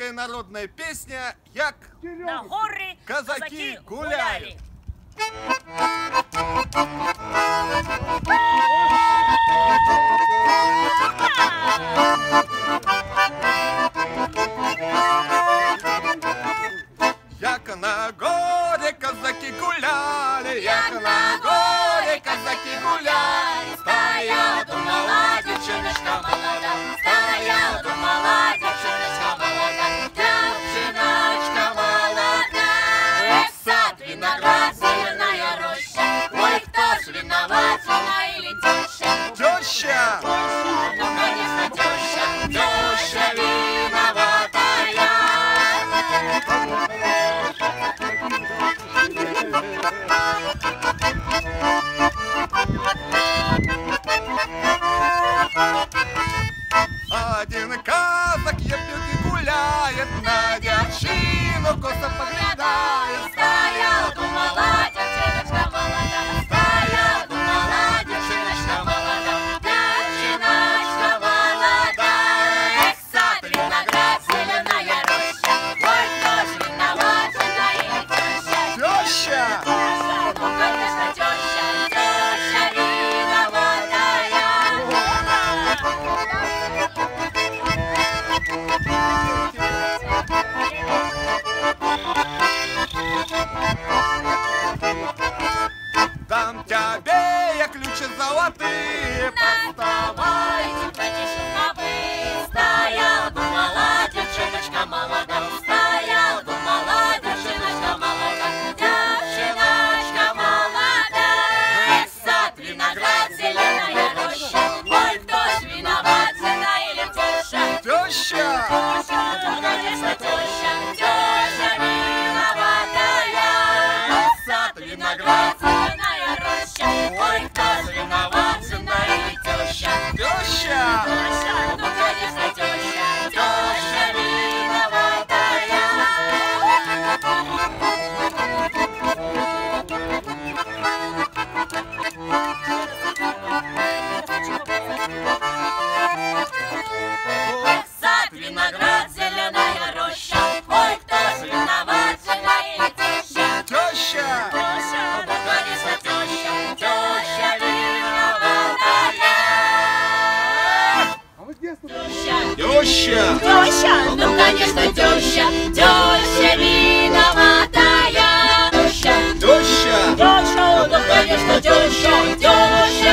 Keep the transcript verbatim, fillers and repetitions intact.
русская народная песня «Як на горы казаки гуляли». Як на горе казаки гуляли, як на горе казаки гуляли. Стояла, думала, девчоночка молода, стояла, думала, девчоночка молода, девчоночка молода. Эх, сад, виноград, зеленая роща, ой, кто ж виноват, жена или теща? Теща! Ну, конечно, теща, теща виноватая. Один казак едет и гуляет, на девчину косо поглядает. Стояла, думала, девчоночка молода, стояла, думала, девчоночка молода, девчоночка молода. Эх, сад, виноград, зеленая роща, ой, кто ж виноват, жена или теща? Теща! Ну, конечно, теща, теща виноватая. Дам тебе я ключи золотые, Вставайте, братишек, а вы. Стояла, думала, девчоночка молода, стояла, думала, девчоночка молода, девчоночка молода. Эх, сад, виноград, зеленая роща, ой, кто ж виноват, жена или теща? Теща! Теща, ну, конечно, теща, теща виноватая. Сад, виноград, зеленая роща, ой, кто ж виноват, жена или теща? Теща! Теща, ну, конечно, теща, теща виноватая. Сад, виноград, зеленая роща, ой, кто ж виноват, жена или теща? Теща! Теща, ну, конечно, теща, теща виноватая. Теща, Теща! теща, ну, конечно, теща, теща виноватая. Теща, Теща! теща, ну, конечно, теща, теща